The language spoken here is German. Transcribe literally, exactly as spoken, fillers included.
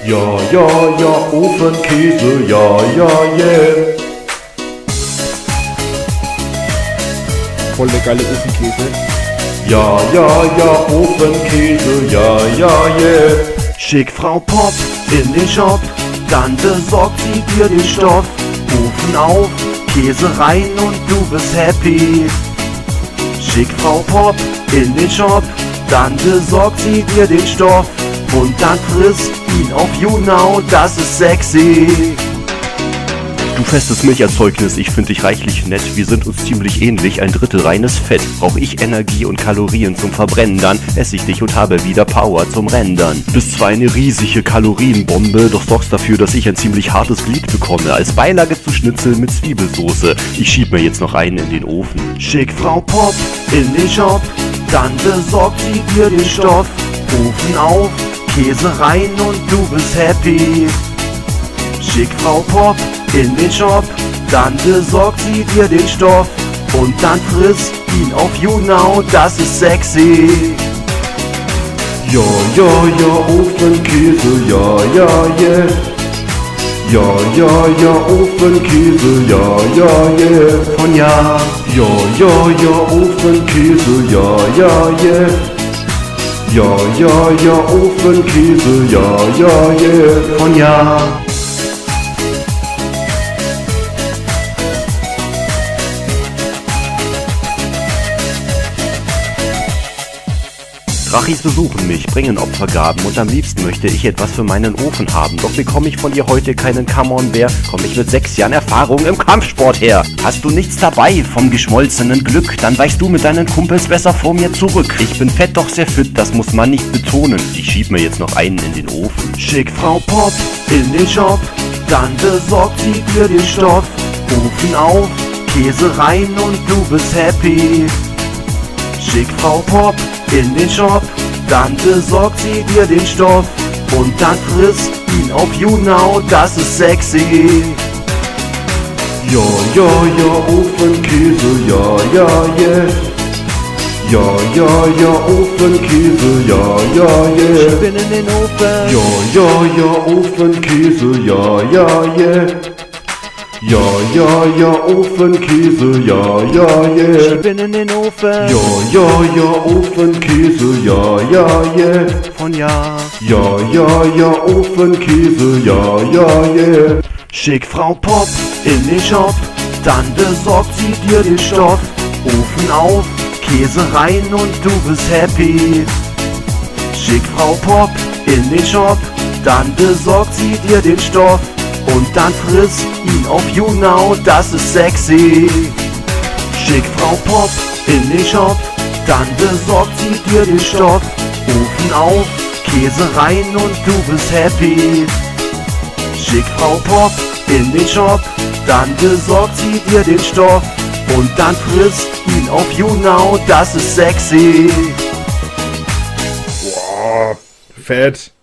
Ja, ja, ja, Ofenkäse, ja, ja, yeah. Voll der geile Ofenkäse. Ja, ja, ja, Ofenkäse, ja, ja, yeah. Schick Frau Pop in den Shop, dann besorgt sie dir den Stoff. Ofen auf, Käse rein und du bist happy. Schick Frau Pop in den Shop, dann besorgt sie dir den Stoff. Und dann frisst ihn auf YouNow, das ist sexy. Du festes Milcherzeugnis, ich find dich reichlich nett. Wir sind uns ziemlich ähnlich, ein Drittel reines Fett. Brauch ich Energie und Kalorien zum Verbrennen, dann ess ich dich und habe wieder Power zum Rendern. Bist zwar eine riesige Kalorienbombe, doch sorgst dafür, dass ich ein ziemlich hartes Glied bekomme. Als Beilage zu Schnitzel mit Zwiebelsoße. Ich schieb mir jetzt noch einen in den Ofen. Schick Frau Pop in den Shop, dann besorgt sie dir den Stoff. Ofen auf, Käse rein und du bist happy. Schick Frau Pop in den Shop, dann besorgt sie dir den Stoff. Und dann frisst ihn auf YouNow, das ist sexy. Ja, ja, ja, Ofenkäse, ja, ja, yeah. Ja, ja, ja, Ofenkäse, ja, ja, yeah. Von ja. Ja, ja, ja, Ofenkäse, ja, ja, yeah. Ja, ja, ja, Ofenkäse, ja, ja, yeah. Von ja. Drachis besuchen mich, bringen Opfergaben und am liebsten möchte ich etwas für meinen Ofen haben. Doch bekomme ich von dir heute keinen Come-on-Bär, komme ich mit sechs Jahren Erfahrung im Kampfsport her. Hast du nichts dabei vom geschmolzenen Glück, dann weichst du mit deinen Kumpels besser vor mir zurück. Ich bin fett, doch sehr fit, das muss man nicht betonen. Ich schieb mir jetzt noch einen in den Ofen. Schick Frau Pop in den Shop, dann besorgt sie dir den Stoff. Ofen auf, Käse rein und du bist happy. Schick Frau Pop in den Shop, dann besorgt sie dir den Stoff. Und dann frisst ihn auf YouNow, das ist sexy. Ja, ja, ja, Ofenkäse, ja, ja, yeah. Ja, ja, ja, Ofenkäse, ja, ja, yeah. Ich bin in den Ofen. Ja, ja, ja, Ofenkäse, ja, ja, yeah. Ja, ja, ja, Ofenkäse, ja, ja, yeah. Ich bin in den Ofen. Ja, ja, ja, Ofenkäse, ja, ja, yeah. Von ja. Ja, ja, ja, Ofenkäse, ja, ja, yeah. Schick Frau Pop in den Shop, dann besorgt sie dir den Stoff. Ofen auf, Käse rein und du bist happy. Schick Frau Pop in den Shop, dann besorgt sie dir den Stoff. Und dann frisst ihn auf YouNow, das ist sexy. Schick Frau Pop in den Shop, dann besorgt sie dir den Stoff. Ofen auf, Käse rein und du bist happy. Schick Frau Pop in den Shop, dann besorgt sie dir den Stoff. Und dann frisst ihn auf YouNow, das ist sexy. Boah, fett.